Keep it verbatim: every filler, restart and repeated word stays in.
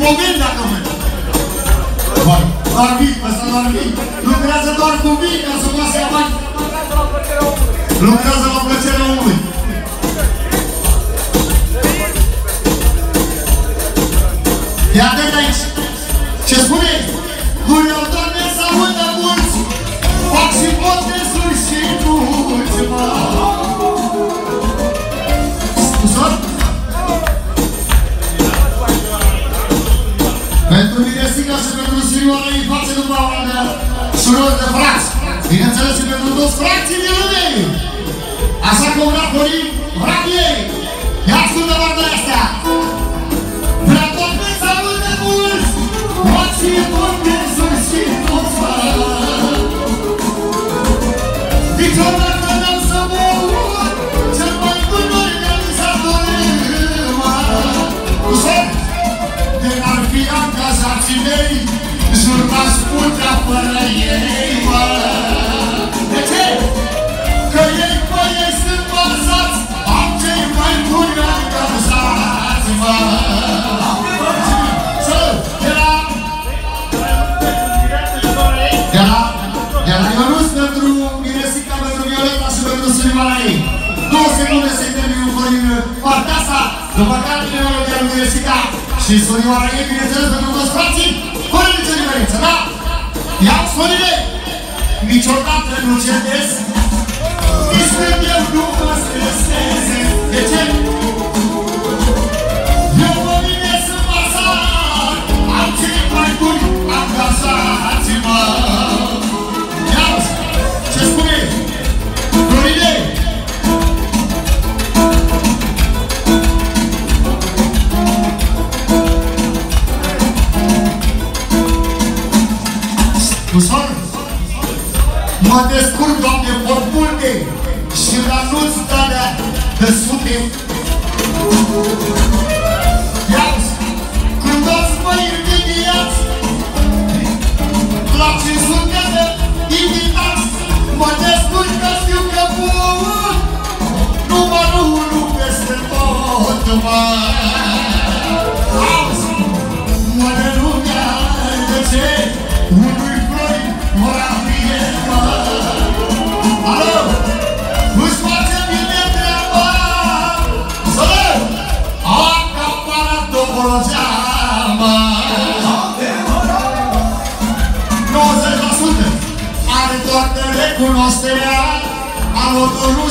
pomeni dacă vrei. Doar vin, ăsta doar vin. Lucrează doar cu vin ca să poată să ia bani. Lucrează la plăcerea omului. Ia atent aici. Ce spune? Guriu, Doamne, să audă mulți. Fac și botezuri și mulți, mă. Ușor? Pentru Miresica și pentru Sirioara îi face după oameni surori de frați. Bineînțeles și pentru toți frații din lume. Așa că vrea Corin, vrea ei. Ia ascultă vorba astea. Vrea Doamne să audă mulți. Fac și botezuri și toți fac. Niciodată n-am să mă uit. Cel mai bun organizator mă. Ușor? De n-ar fi angajații mei, jur m-aș putea fără ei, mă. De ce? Că ei, mă, ei sunt bazați, am cei mai buni angajați, mă. Să, de la... De la... De la Ionuț pentru Miresica, pentru Violeta și pentru Sânioara ei. Două secunde să-i termin un Corin partea asta, după care vine melodia lui Miresica și Sânioara ei, bineînțeles, pentru toți frații, fără nicio diferență, da? Iau sorile, niciodată nu cedez, nici când eu nu mă stresez. De ce? Eu mă vine să pasar, am cei mai buni angajați, mă. Ia-ți, ce spune? Floride! Ușor? Mă descurc, Doamne, pot multe și la nu-ți darea de sute. Ia-ți, când toți mă invidiați, la cinci sute de invitați, mă descurc că știu că bun, numărul unu peste tot, mă. Auzi, mă de lumea, de ce? Unui flori, mora mie, mă. Alo, își face bine treaba. Să-le, acaparat Dobrogea, mă. nouăzeci la sută are toată recunoașterea a motorului.